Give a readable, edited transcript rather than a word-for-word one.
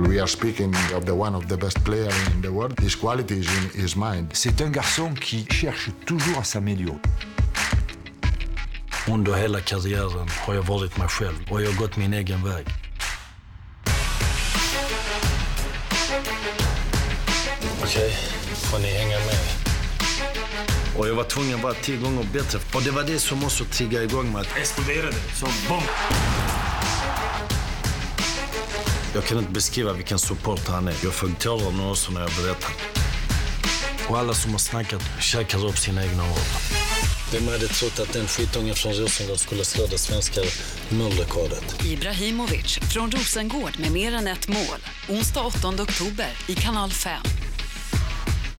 We are speaking of one of the best players in the world. His quality is in his mind. C'est un garçon qui cherche toujours à s'améliorer. Under hela karriären har jag varit mig själv och jag har gått min egen väg. Okej, får ni hänga med. Och jag var tvungen att vara 10 gånger bättre. Och det var det som också triggade igång med att exploderade som bomb. Jag kan inte beskriva vilken support han är. Jag får tårar nu också när jag berättar. Och alla som har snackat käkar upp sina egna ord. Vem hade trott att den skitungen från Rosengård skulle slå det svenska målrekordet? Ibrahimovic från Rosengård med mer än ett mål. Onsdag 8 oktober i Kanal 5.